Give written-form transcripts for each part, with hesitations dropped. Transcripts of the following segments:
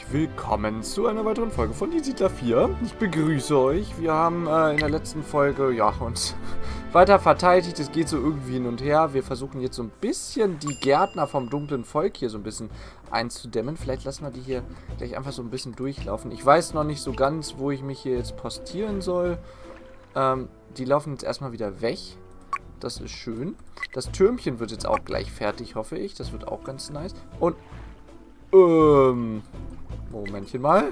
willkommen zu einer weiteren Folge von Die Siedler 4. Ich begrüße euch. Wir haben in der letzten Folge, ja, uns weiter verteidigt. Es geht so irgendwie hin und her. Wir versuchen jetzt so ein bisschen die Gärtner vom dunklen Volk hier so ein bisschen einzudämmen. Vielleicht lassen wir die hier gleich einfach so ein bisschen durchlaufen. Ich weiß noch nicht so ganz, wo ich mich hier jetzt postieren soll. Die laufen jetzt erstmal wieder weg. Das ist schön. Das Türmchen wird jetzt auch gleich fertig, hoffe ich. Das wird auch ganz nice. Und Momentchen mal.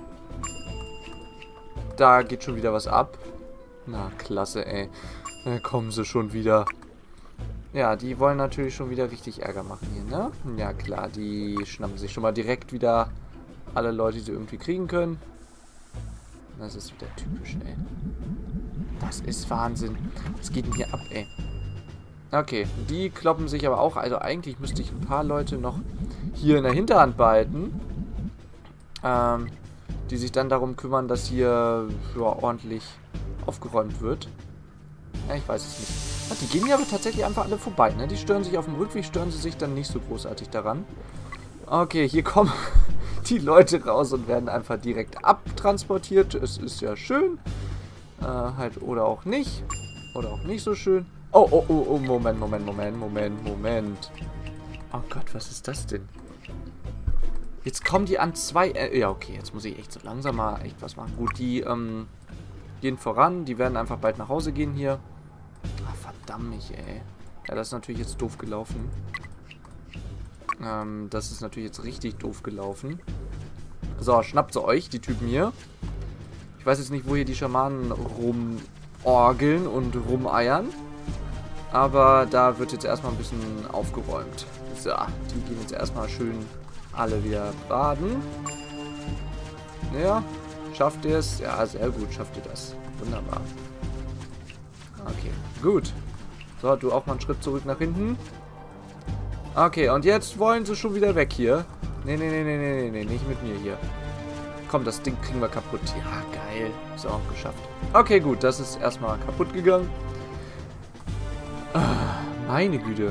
Da geht schon wieder was ab. Na, klasse, ey. Da kommen sie schon wieder. Ja, die wollen natürlich schon wieder richtig Ärger machen hier, ne? Ja, klar, die schnappen sich schon mal direkt wieder alle Leute, die sie irgendwie kriegen können. Das ist wieder typisch, ey. Das ist Wahnsinn. Was geht denn hier ab, ey? Okay, die kloppen sich aber auch. Also eigentlich müsste ich ein paar Leute noch hier in der Hinterhand behalten. Die sich dann darum kümmern, dass hier ja, ordentlich aufgeräumt wird. Ja, ich weiß es nicht. Ach, die gehen ja aber tatsächlich einfach alle vorbei, ne? Die stören sich auf dem Rückweg, stören sie sich dann nicht so großartig daran. Okay, hier kommen die Leute raus und werden einfach direkt abtransportiert. Es ist ja schön. Halt, oder auch nicht. Oder auch nicht so schön. Oh, Moment. Oh Gott, was ist das denn? Jetzt kommen die an zwei... ja, okay, jetzt muss ich echt so langsam mal echt was machen. Gut, die gehen voran. Die werden einfach bald nach Hause gehen hier. Ah, verdammt mich, ey. Ja, das ist natürlich jetzt doof gelaufen. Das ist natürlich jetzt richtig doof gelaufen. So, schnappt sie euch, die Typen hier. Ich weiß jetzt nicht, wo hier die Schamanen rumorgeln und rumeiern. Aber da wird jetzt erstmal ein bisschen aufgeräumt. So, die gehen jetzt erstmal schön alle wieder baden. Ja, schafft ihr es? Ja, sehr gut, schafft ihr das. Wunderbar. Okay, gut. So, du auch mal einen Schritt zurück nach hinten. Okay, und jetzt wollen sie schon wieder weg hier. Nee, nicht mit mir hier. Komm, das Ding kriegen wir kaputt. Ja, geil. Ist auch geschafft. Okay, gut, das ist erstmal kaputt gegangen. Meine Güte.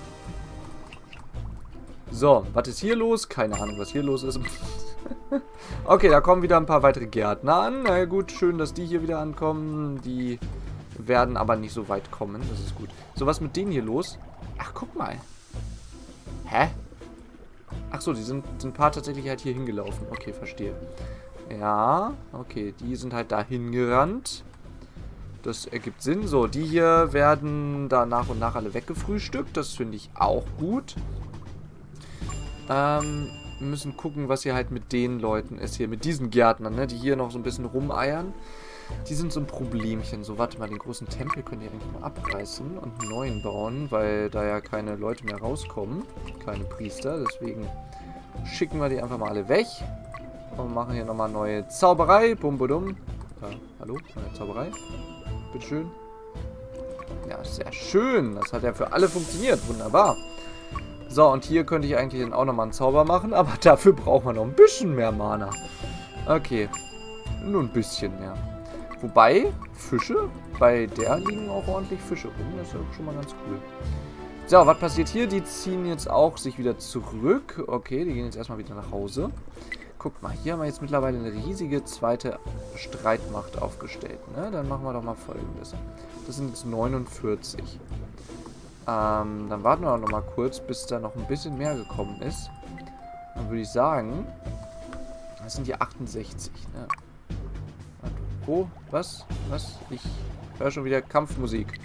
So, was ist hier los? Keine Ahnung, was hier los ist. Okay, da kommen wieder ein paar weitere Gärtner an. Na gut, schön, dass die hier wieder ankommen. Die werden aber nicht so weit kommen. Das ist gut. So, was mit denen hier los? Ach, guck mal. Hä? Ach so, die sind ein paar tatsächlich halt hier hingelaufen. Okay, verstehe. Ja, okay, die sind halt da hingerannt. Das ergibt Sinn. So, die hier werden da nach und nach alle weggefrühstückt. Das finde ich auch gut. Wir müssen gucken, was hier halt mit den Leuten ist. Hier mit diesen Gärtnern, ne? Die hier noch so ein bisschen rumeiern. Die sind so ein Problemchen. So, warte mal, den großen Tempel können die eigentlich mal abreißen und einen neuen bauen, weil da ja keine Leute mehr rauskommen. Keine Priester. Deswegen schicken wir die einfach mal alle weg. Und machen hier nochmal neue Zauberei. Bum, budum. Hallo? Neue Zauberei. Bitteschön. Ja, sehr schön. Das hat ja für alle funktioniert. Wunderbar. So, und hier könnte ich eigentlich dann auch nochmal einen Zauber machen, aber dafür braucht man noch ein bisschen mehr Mana. Okay. Nur ein bisschen mehr. Wobei, Fische, bei der liegen auch ordentlich Fische rum. Das ist ja schon mal ganz cool. So, was passiert hier? Die ziehen jetzt auch sich wieder zurück. Okay, die gehen jetzt erstmal wieder nach Hause. Guck mal, hier haben wir jetzt mittlerweile eine riesige zweite Streitmacht aufgestellt. Ne? Dann machen wir doch mal Folgendes. Das sind jetzt 49. Dann warten wir auch noch mal kurz, bis da noch ein bisschen mehr gekommen ist. Dann würde ich sagen, das sind die 68. Ne? Wo? Was? Ich höre schon wieder Kampfmusik.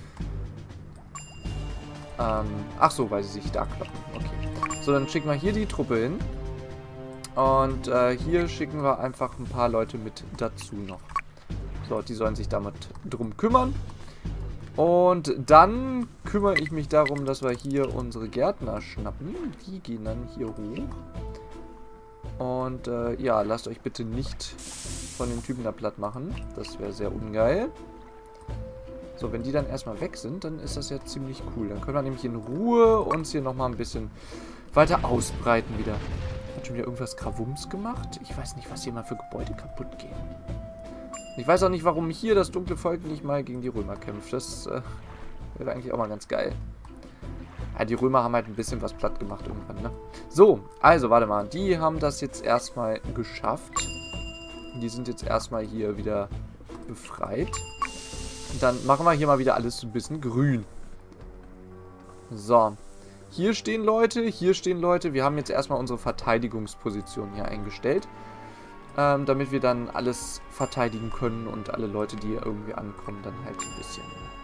Ach so, weil sie sich da kloppen. Okay. So, dann schicken wir hier die Truppe hin. Und hier schicken wir einfach ein paar Leute mit dazu noch. So, die sollen sich damit drum kümmern. Und dann kümmere ich mich darum, dass wir hier unsere Gärtner schnappen. Die gehen dann hier hoch. Und ja, lasst euch bitte nicht von den Typen da platt machen. Das wäre sehr ungeil. So, wenn die dann erstmal weg sind, dann ist das ja ziemlich cool. Dann können wir nämlich in Ruhe uns hier nochmal ein bisschen weiter ausbreiten wieder. Hat schon wieder irgendwas Gravums gemacht? Ich weiß nicht, was hier mal für Gebäude kaputt gehen. Ich weiß auch nicht, warum hier das dunkle Volk nicht mal gegen die Römer kämpft. Das wäre eigentlich auch mal ganz geil. Ja, die Römer haben halt ein bisschen was platt gemacht irgendwann, ne? So, also, warte mal. Die haben das jetzt erstmal geschafft. Die sind jetzt erstmal hier wieder befreit. Und dann machen wir hier mal wieder alles so ein bisschen grün. So. Hier stehen Leute, hier stehen Leute. Wir haben jetzt erstmal unsere Verteidigungsposition hier eingestellt. Damit wir dann alles verteidigen können und alle Leute, die hier irgendwie ankommen, dann halt ein bisschen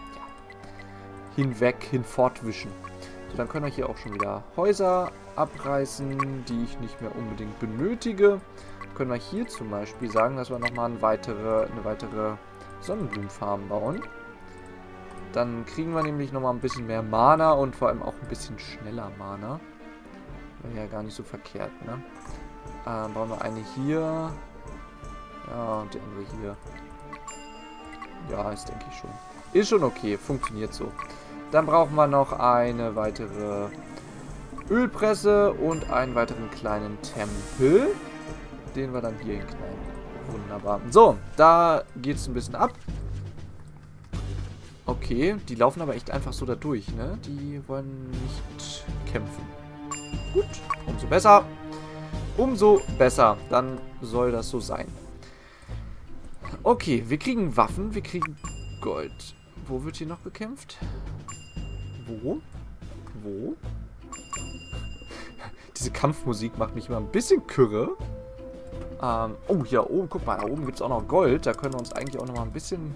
hinfortwischen. So, dann können wir hier auch schon wieder Häuser abreißen, die ich nicht mehr unbedingt benötige. Können wir hier zum Beispiel sagen, dass wir nochmal eine weitere Sonnenblumenfarm bauen. Dann kriegen wir nämlich nochmal ein bisschen mehr Mana und vor allem auch ein bisschen schneller Mana. Wäre ja gar nicht so verkehrt, ne? Bauen wir eine hier. Ja, und die andere hier. Ja, ist denke ich schon. Ist schon okay, funktioniert so. Dann brauchen wir noch eine weitere Ölpresse und einen weiteren kleinen Tempel, den wir dann hier hinknallen. Wunderbar. So, da geht es ein bisschen ab. Okay, die laufen aber echt einfach so da durch, ne? Die wollen nicht kämpfen. Gut, umso besser. Umso besser. Dann soll das so sein. Okay, wir kriegen Waffen, wir kriegen Gold. Wo wird hier noch gekämpft? Wo? Wo? Diese Kampfmusik macht mich immer ein bisschen kürre. Oh, hier oben, guck mal, da oben gibt es auch noch Gold. Da können wir uns eigentlich auch noch mal ein bisschen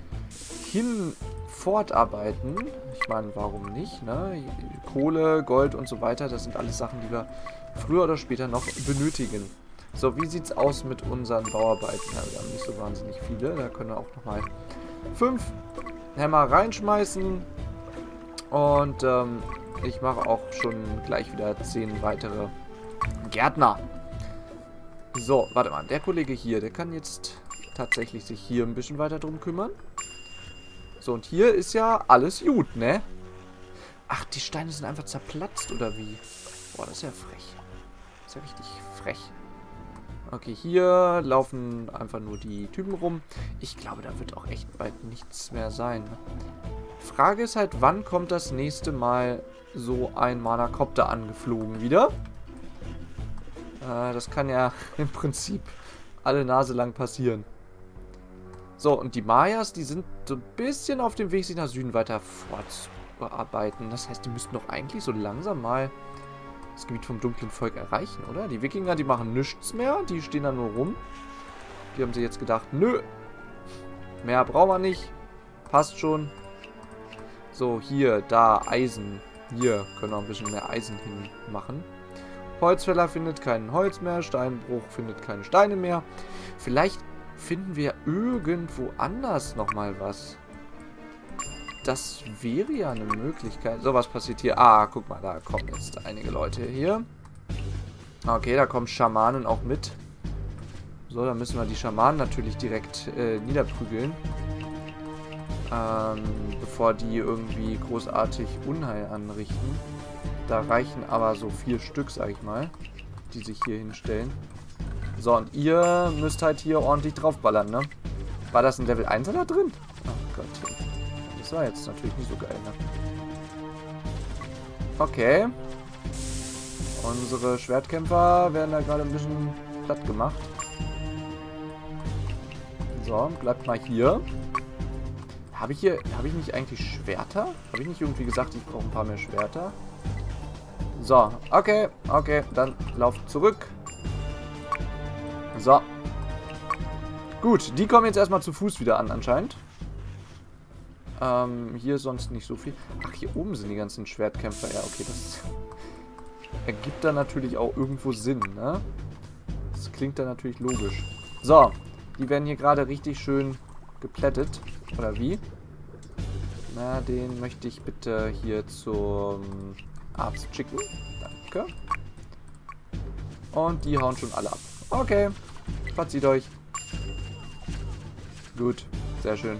fortarbeiten. Ich meine, warum nicht, ne? Kohle, Gold und so weiter, das sind alles Sachen, die wir früher oder später noch benötigen. So, wie sieht's aus mit unseren Bauarbeiten? Ja, wir haben nicht so wahnsinnig viele. Da können wir auch nochmal 5 Hämmer reinschmeißen. Und ich mache auch schon gleich wieder 10 weitere Gärtner. So, warte mal. Der Kollege hier, der kann jetzt tatsächlich sich hier ein bisschen weiter drum kümmern. So, und hier ist ja alles gut, ne? Ach, die Steine sind einfach zerplatzt, oder wie? Boah, das ist ja frech. Das ist ja richtig frech. Okay, hier laufen einfach nur die Typen rum. Ich glaube, da wird auch echt bald nichts mehr sein. Frage ist halt, wann kommt das nächste Mal so ein Manacopter angeflogen wieder? Das kann ja im Prinzip alle Nase lang passieren. So, und die Mayas, die sind so ein bisschen auf dem Weg, sich nach Süden weiter fortzuarbeiten. Das heißt, die müssten doch eigentlich so langsam mal das Gebiet vom dunklen Volk erreichen, oder? Die Wikinger, die machen nichts mehr. Die stehen da nur rum. Die haben sich jetzt gedacht, nö, mehr brauchen wir nicht. Passt schon. So, hier, da, Eisen. Hier können wir ein bisschen mehr Eisen hinmachen. Holzfäller findet kein Holz mehr. Steinbruch findet keine Steine mehr. Vielleicht finden wir irgendwo anders nochmal was. Das wäre ja eine Möglichkeit. So, was passiert hier? Ah, guck mal, da kommen jetzt einige Leute hier. Okay, da kommen Schamanen auch mit. So, dann müssen wir die Schamanen natürlich direkt niederprügeln. Bevor die irgendwie großartig Unheil anrichten. Da reichen aber so 4 Stück, sag ich mal, die sich hier hinstellen. So, und ihr müsst halt hier ordentlich draufballern, ne? War das ein Level 1er da drin? Oh Gott. Das war jetzt natürlich nicht so geil, ne? Okay. Unsere Schwertkämpfer werden da gerade ein bisschen platt gemacht. So, bleibt mal hier. Habe ich nicht eigentlich Schwerter? Habe ich nicht irgendwie gesagt, ich brauche ein paar mehr Schwerter? So, okay, dann lauft zurück. So. Gut, die kommen jetzt erstmal zu Fuß wieder an, anscheinend. Hier ist sonst nicht so viel. Ach, hier oben sind die ganzen Schwertkämpfer. Ja, okay, das ergibt dann natürlich auch irgendwo Sinn, ne? Das klingt dann natürlich logisch. So, die werden hier gerade richtig schön geplättet. Oder wie? Na, den möchte ich bitte hier zum Arzt schicken. Danke. Und die hauen schon alle ab. Okay. Verzieht euch. Gut. Sehr schön.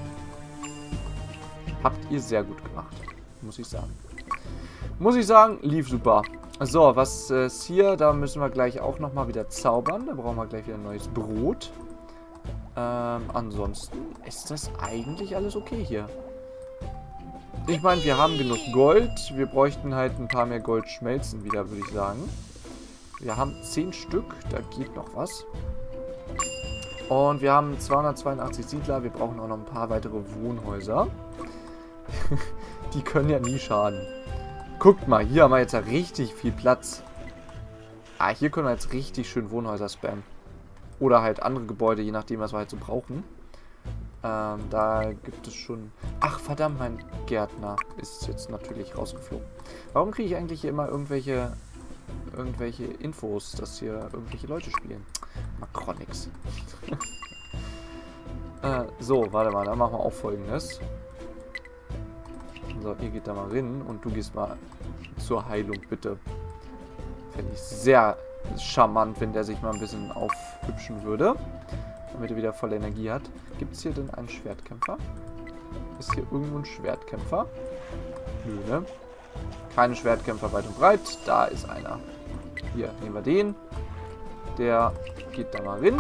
Habt ihr sehr gut gemacht. Muss ich sagen. Muss ich sagen, lief super. So, was ist hier? Da müssen wir gleich auch nochmal wieder zaubern. Da brauchen wir gleich wieder ein neues Brot. Ansonsten ist das eigentlich alles okay hier. Ich meine, wir haben genug Gold. Wir bräuchten halt ein paar mehr Goldschmelzen wieder, würde ich sagen. Wir haben 10 Stück. Da geht noch was. Und wir haben 282 Siedler. Wir brauchen auch noch ein paar weitere Wohnhäuser. Die können ja nie schaden. Guckt mal, hier haben wir jetzt ja richtig viel Platz. Ah, hier können wir jetzt richtig schön Wohnhäuser spammen. Oder halt andere Gebäude, je nachdem, was wir halt so brauchen. Da gibt es schon... Ach, verdammt, mein Gärtner ist jetzt natürlich rausgeflogen. Warum kriege ich eigentlich hier immer irgendwelche Infos, dass hier irgendwelche Leute spielen? Macronix. So, warte mal, dann machen wir auch Folgendes. So, ihr geht da mal rein und du gehst mal zur Heilung, bitte. Fände ich sehr charmant, wenn der sich mal ein bisschen aufhübschen würde. Damit er wieder volle Energie hat. Gibt es hier denn einen Schwertkämpfer? Ist hier irgendwo ein Schwertkämpfer? Nö, ne? Keine Schwertkämpfer weit und breit. Da ist einer. Hier, nehmen wir den. Der geht da mal rein.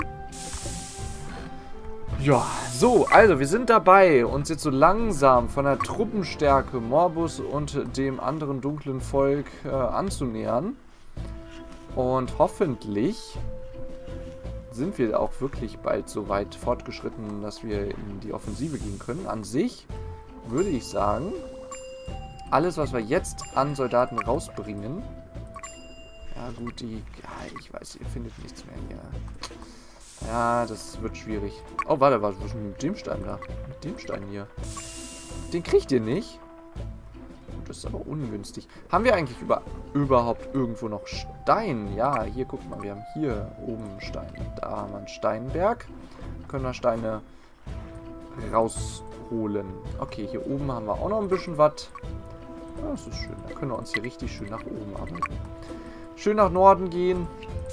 Ja, so, also wir sind dabei, uns jetzt so langsam von der Truppenstärke Morbus und dem anderen dunklen Volk anzunähern. Und hoffentlich sind wir auch wirklich bald so weit fortgeschritten, dass wir in die Offensive gehen können. An sich würde ich sagen, alles, was wir jetzt an Soldaten rausbringen... Ja gut, ja, ich weiß, ihr findet nichts mehr hier. Ja, das wird schwierig. Oh, warte, was ist mit dem Stein da? Mit dem Stein hier. Den kriegt ihr nicht? Das ist aber ungünstig. Haben wir eigentlich überhaupt irgendwo noch Stein? Ja, hier, guck mal, wir haben hier oben einen Stein. Da haben wir einen Steinberg. Können wir Steine rausholen. Okay, hier oben haben wir auch noch ein bisschen was. Ja, das ist schön. Da können wir uns hier richtig schön nach oben arbeiten. Schön nach Norden gehen.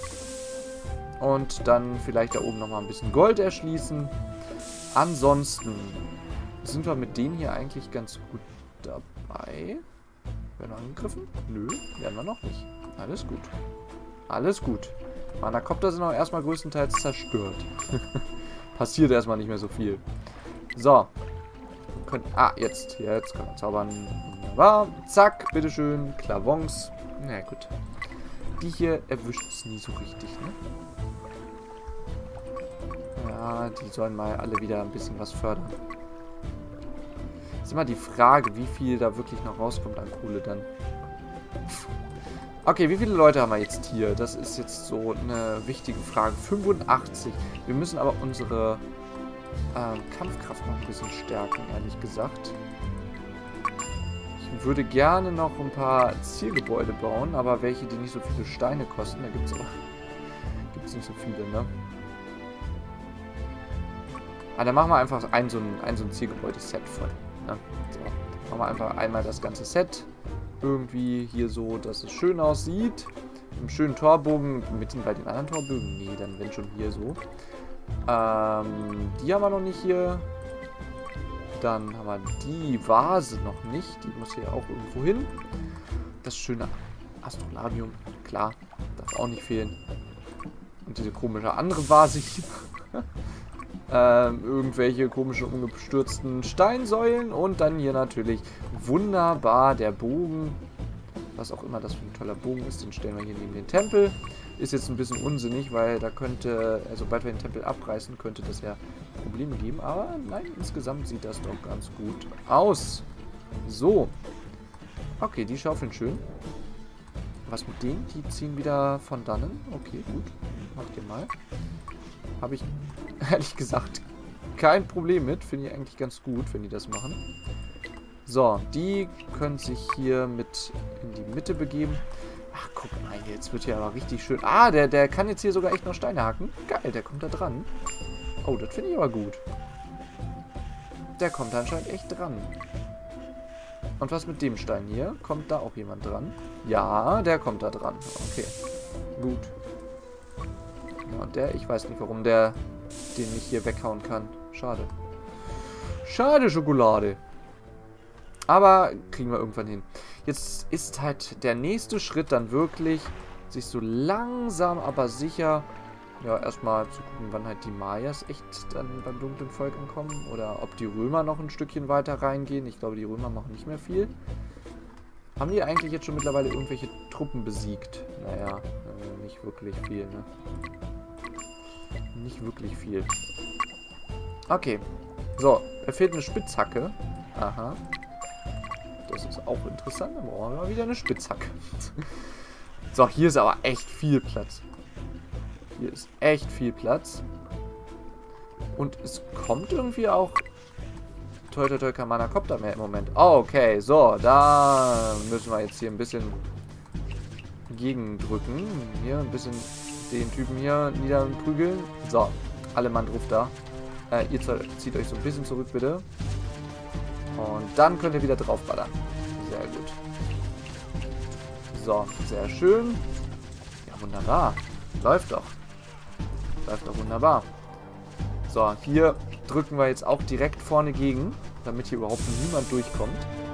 Und dann vielleicht da oben nochmal ein bisschen Gold erschließen. Ansonsten sind wir mit denen hier eigentlich ganz gut dabei. Werden wir angegriffen? Nö, werden wir noch nicht. Alles gut. Alles gut. Manakopter sind auch erstmal größtenteils zerstört. Passiert erstmal nicht mehr so viel. So. Jetzt können wir zaubern. Wunderbar. Zack, bitteschön. Klavons. Na gut. Die hier erwischt es nie so richtig, ne? Ja, die sollen mal alle wieder ein bisschen was fördern. Ist immer die Frage, wie viel da wirklich noch rauskommt an Kohle dann. Okay, wie viele Leute haben wir jetzt hier? Das ist jetzt so eine wichtige Frage. 85. Wir müssen aber unsere Kampfkraft noch ein bisschen stärken, ehrlich gesagt. Ich würde gerne noch ein paar Zielgebäude bauen, aber welche, die nicht so viele Steine kosten. Da gibt es nicht so viele, ne? Dann machen wir einfach ein so ein Zielgebäude-Set voll. Ne? So, dann machen wir einfach einmal das ganze Set. Irgendwie hier so, dass es schön aussieht. Mit einem schönen Torbogen. Mitten bei den anderen Torbögen? Nee, dann wenn schon hier so. Die haben wir noch nicht hier. Dann haben wir die Vase noch nicht. Die muss hier auch irgendwo hin. Das schöne Astrolabium. Klar, darf auch nicht fehlen. Und diese komische andere Vase hier. Irgendwelche komischen umgestürzten Steinsäulen. Und dann hier natürlich wunderbar der Bogen. Was auch immer das für ein toller Bogen ist. Den stellen wir hier neben den Tempel. Ist jetzt ein bisschen unsinnig, weil da könnte, sobald wir den Tempel abreißen, könnte das ja Probleme geben. Aber nein, insgesamt sieht das doch ganz gut aus. So. Okay, die schaufeln schön. Was mit denen? Die ziehen wieder von dannen. Okay, gut. Macht ihr mal. Habe ich ehrlich gesagt kein Problem mit. Finde ich eigentlich ganz gut, wenn die das machen. So, die können sich hier mit in die Mitte begeben. Ach, guck mal, jetzt wird hier aber richtig schön. Ah, der kann jetzt hier sogar echt noch Steine hacken. Geil, der kommt da dran. Oh, das finde ich aber gut. Der kommt anscheinend echt dran. Und was mit dem Stein hier? Kommt da auch jemand dran? Ja, der kommt da dran. Okay, gut. Ja, und der, ich weiß nicht, warum der den nicht hier weghauen kann. Schade. Schade, Schokolade. Aber kriegen wir irgendwann hin. Jetzt ist halt der nächste Schritt dann wirklich, sich so langsam aber sicher ja, erstmal zu gucken, wann halt die Mayas echt dann beim dunklen Volk ankommen. Oder ob die Römer noch ein Stückchen weiter reingehen. Ich glaube, die Römer machen nicht mehr viel. Haben die eigentlich jetzt schon mittlerweile irgendwelche Truppen besiegt? Naja, nicht wirklich viel, ne? Nicht wirklich viel. Okay. So, da fehlt eine Spitzhacke. Aha. Das ist auch interessant. Dann brauchen wir mal wieder eine Spitzhacke. So, hier ist aber echt viel Platz. Hier ist echt viel Platz. Und es kommt irgendwie auch... Toi, toi, toi, kein Manakopter mehr im Moment. Oh, okay, so, da müssen wir jetzt hier ein bisschen gegendrücken. Hier ein bisschen den Typen hier niederprügeln. So, alle Mann drauf da. Ihr zieht euch so ein bisschen zurück, bitte. Und dann könnt ihr wieder draufballern. Sehr gut. So, sehr schön. Ja, wunderbar. Läuft doch. Läuft doch wunderbar. So, hier drücken wir jetzt auch direkt vorne gegen, damit hier überhaupt niemand durchkommt.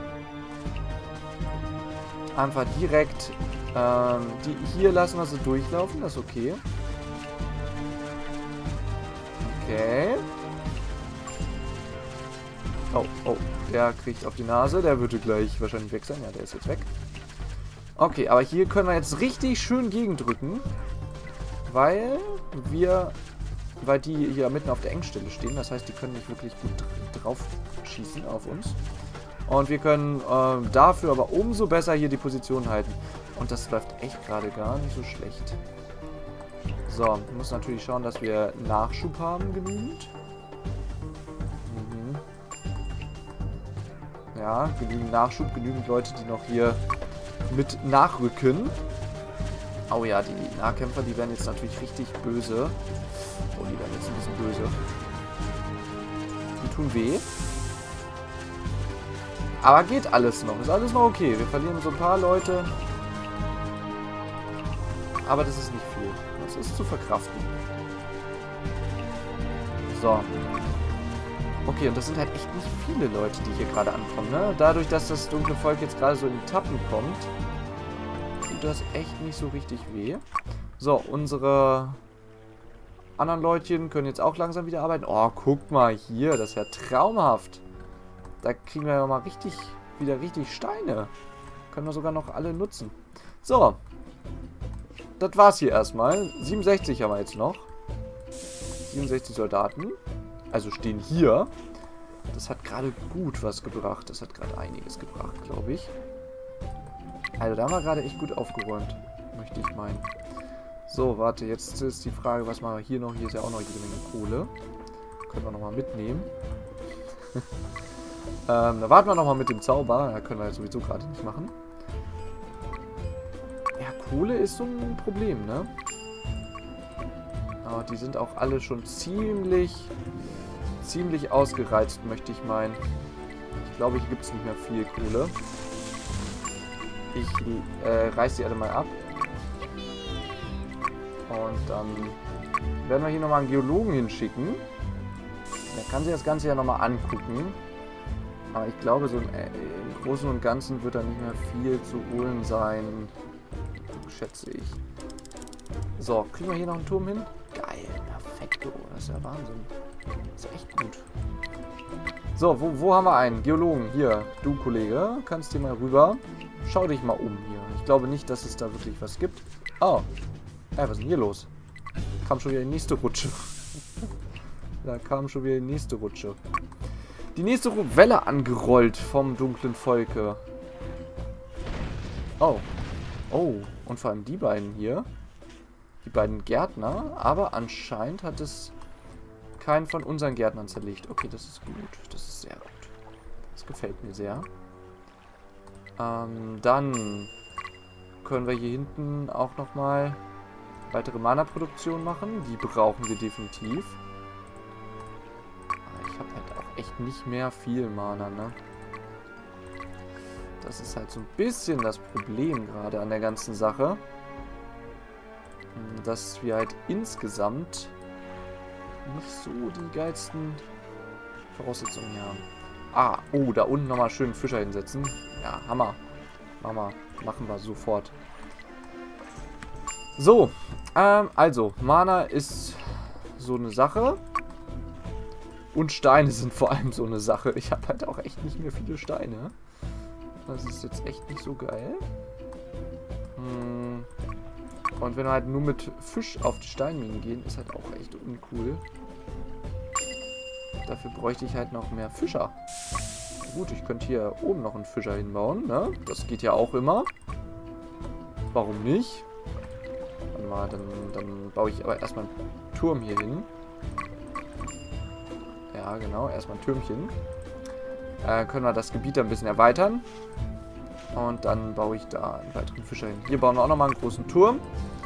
Einfach direkt, hier lassen wir sie durchlaufen, das ist okay. Okay. Oh, oh, der kriegt auf die Nase, der würde gleich wahrscheinlich weg sein. Ja, der ist jetzt weg. Okay, aber hier können wir jetzt richtig schön gegendrücken, weil die hier mitten auf der Engstelle stehen. Das heißt, die können nicht wirklich gut drauf schießen auf uns. Und wir können dafür aber umso besser hier die Position halten. Und das läuft echt gerade gar nicht so schlecht. So, wir müssen natürlich schauen, dass wir Nachschub haben genügend. Mhm. Ja, genügend Nachschub, genügend Leute, die noch hier mit nachrücken. Oh ja, die Nahkämpfer, die werden jetzt natürlich richtig böse. Oh, die werden jetzt ein bisschen böse. Die tun weh. Aber geht alles noch. Ist alles noch okay. Wir verlieren so ein paar Leute. Aber das ist nicht viel. Das ist zu verkraften. So. Okay, und das sind halt echt nicht viele Leute, die hier gerade ankommen, ne? Dadurch, dass das dunkle Volk jetzt gerade so in Etappen kommt, tut das echt nicht so richtig weh. So, unsere anderen Leutchen können jetzt auch langsam wieder arbeiten. Oh, guck mal hier. Das ist ja traumhaft. Da kriegen wir ja mal wieder richtig Steine. Können wir sogar noch alle nutzen. So. Das war's hier erstmal. 67 haben wir jetzt noch. 67 Soldaten. Also stehen hier. Das hat gerade gut was gebracht. Das hat gerade einiges gebracht, glaube ich. Also da haben wir gerade echt gut aufgeräumt. Möchte ich meinen. So, warte. Jetzt ist die Frage, was machen wir hier noch? Hier ist ja auch noch jede Menge Kohle. Können wir nochmal mitnehmen. Da warten wir nochmal mit dem Zauber. Da können wir jetzt sowieso gerade nicht machen. Ja, Kohle ist so ein Problem, ne? Aber die sind auch alle schon ziemlich ausgereizt, möchte ich meinen. Ich glaube, hier gibt es nicht mehr viel Kohle. Ich reiß die alle mal ab. Und dann werden wir hier nochmal einen Geologen hinschicken. Der kann sich das Ganze ja nochmal angucken. Aber ich glaube, so im Großen und Ganzen wird da nicht mehr viel zu holen sein. Schätze ich. So, kriegen wir hier noch einen Turm hin? Geil, perfekto. Das ist ja Wahnsinn. Das ist echt gut. So, wo haben wir einen? Geologen. Hier, du Kollege, kannst hier mal rüber. Schau dich mal um hier. Ich glaube nicht, dass es da wirklich was gibt. Oh. Was ist denn hier los? Kam schon wieder die nächste Rutsche. Da kam schon wieder die nächste Rutsche. Die nächste Welle angerollt vom dunklen Volke. Oh. Oh. Und vor allem die beiden hier. Die beiden Gärtner. Aber anscheinend hat es keinen von unseren Gärtnern zerlegt. Okay, das ist gut. Das ist sehr gut. Das gefällt mir sehr. Dann können wir hier hinten auch nochmal weitere Mana-Produktion machen. Die brauchen wir definitiv. Ich habe halt auch echt nicht mehr viel Mana, ne? Das ist halt so ein bisschen das Problem gerade an der ganzen Sache. Dass wir halt insgesamt nicht so die geilsten Voraussetzungen hier haben. Ah, oh, da unten nochmal schön Fischer hinsetzen. Ja, Hammer. Machen wir sofort. So, also, Mana ist so eine Sache. Und Steine sind vor allem so eine Sache. Ich habe halt auch echt nicht mehr viele Steine. Das ist jetzt echt nicht so geil. Und wenn wir halt nur mit Fisch auf die Steinminen gehen, ist halt auch echt uncool. Dafür bräuchte ich halt noch mehr Fischer. Gut, ich könnte hier oben noch einen Fischer hinbauen, ne? Das geht ja auch immer. Warum nicht? Warte mal, dann baue ich aber erstmal einen Turm hier hin. Ja, genau, erstmal ein Türmchen. Können wir das Gebiet ein bisschen erweitern. Und dann baue ich da einen weiteren Fischer hin. Hier bauen wir auch nochmal einen großen Turm.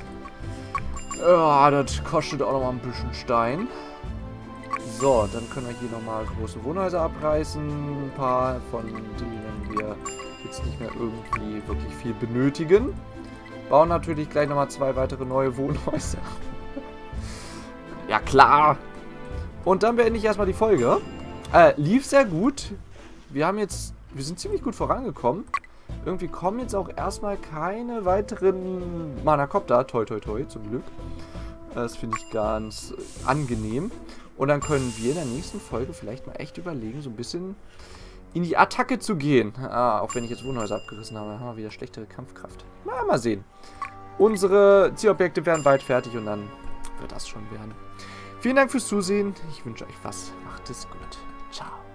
Ja, das kostet auch nochmal ein bisschen Stein. So, dann können wir hier nochmal große Wohnhäuser abreißen. Ein paar von denen wir jetzt nicht mehr irgendwie wirklich viel benötigen. Bauen natürlich gleich nochmal 2 weitere neue Wohnhäuser. Ja, klar. Und dann beende ich erstmal die Folge. Lief sehr gut. Wir sind ziemlich gut vorangekommen. Irgendwie kommen jetzt auch erstmal keine weiteren Manakopter. Toi, toi, toi, zum Glück. Das finde ich ganz angenehm. Und dann können wir in der nächsten Folge vielleicht mal echt überlegen, so ein bisschen in die Attacke zu gehen. Auch wenn ich jetzt Wohnhäuser abgerissen habe, dann haben wir wieder schlechtere Kampfkraft. Mal sehen. Unsere Zielobjekte werden bald fertig und dann wird das schon werden. Vielen Dank fürs Zusehen. Ich wünsche euch was. Macht es gut. Ciao.